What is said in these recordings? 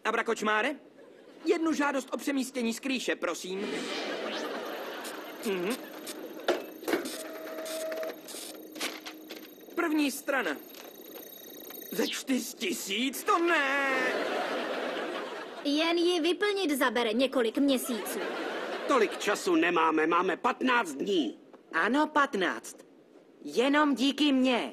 Abra kočmáre? Jednu žádost o přemístění skrýše, prosím. První strana. Za 4 000? To ne! Jen ji vyplnit zabere několik měsíců. Tolik času nemáme, máme 15 dní. Ano, 15. Jenom díky mně.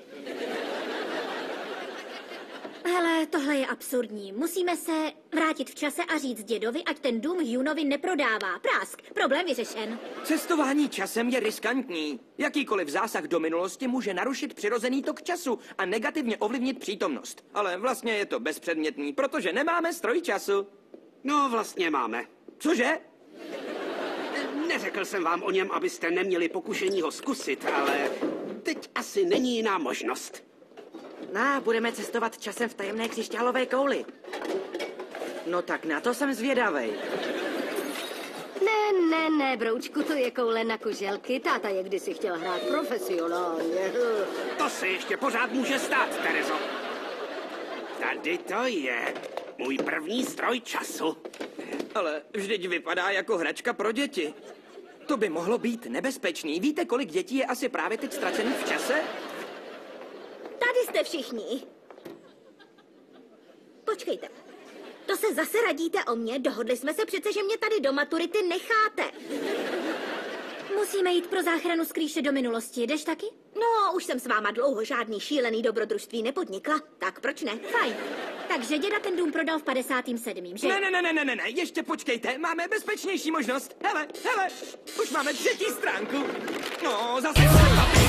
Hele, tohle je absurdní. Musíme se vrátit v čase a říct dědovi, ať ten dům Hughenovi neprodává. Prásk, problém vyřešen. Cestování časem je riskantní. Jakýkoliv zásah do minulosti může narušit přirozený tok času a negativně ovlivnit přítomnost. Ale vlastně je to bezpředmětný, protože nemáme stroj času. No, vlastně máme. Cože? Neřekl jsem vám o něm, abyste neměli pokušení ho zkusit, ale teď asi není jiná možnost. Budeme cestovat časem v tajemné křišťálové kouli. No tak na to jsem zvědavej. Ne, broučku, to je koule na kuželky. Táta je kdysi chtěl hrát profesionálně. To se ještě pořád může stát, Terezo. Tady to je můj první stroj času. Ale vždyť vypadá jako hračka pro děti. To by mohlo být nebezpečný. Víte, kolik dětí je asi právě teď ztracených v čase? Tady jste všichni. Počkejte. To se zase radíte o mě? Dohodli jsme se přece, že mě tady do maturity necháte. Musíme jít pro záchranu skrýše do minulosti. Jdeš taky? No, už jsem s váma dlouho žádný šílený dobrodružství nepodnikla. Tak proč ne? Fajn. Takže děda ten dům prodal v 57. že? Ne, ještě počkejte, máme bezpečnější možnost. Hele, už máme 3. stránku. No, zase...